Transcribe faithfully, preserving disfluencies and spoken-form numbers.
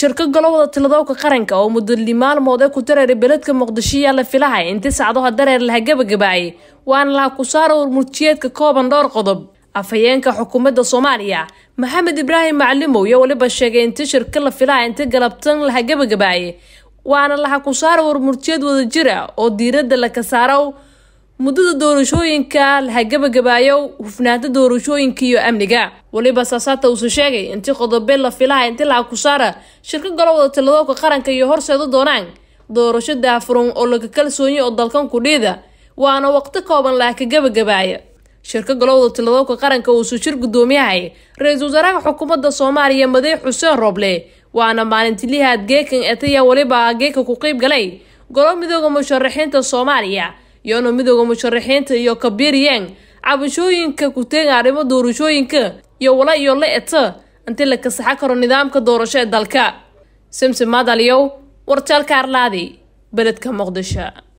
shirka golowda tiladowka qaranka oo muddo maalmood ku dareeray beledka Muqdisho la filahay inta saacadaha dareer la gabagabay waan la ku saaro murtiyeedka kooban dhowr qodob afayeenka xukuumadda Soomaaliya Maxamed Ibrahim Macalimow iyo waliba sheegay inta shirka la filahay inta galabtan la gabagabay waana la ku saaro murtiyeed wada jira oo diiradda la ka saaro muddada doorashooyinka la gabagabayo hufnaanta doorashooyinka iyo amniga waliba saasata uu sheegay inta qodobo la filahay inta la ku saara shirka golowda tiladowka qaranka iyo horseedo doonaan doorasho daafurun oo laga kalsoon oo dalkan ku dhida waana waqti kooban la ka gabagabay shirka golowda tiladowka qaranka uu soo shir gudoomiyahay ra'iisul wasaaraha xukuumadda Soomaaliya Madax Xuseen Roble waana maalintii lixaad geekan etaya waliba geeka ku qayb galay golo midowga musharaxiinta Soomaaliya yoona midowga musharaxiinta iyo kabiiriyeen cabashooyinka ku teega arrimo doorashooyinka iyo wala iyo la eta inta la ka saxa karo nidaamka doorasho ee dalka Samsom Madaliyow wartalka Arlaadi beledka Muqdisho.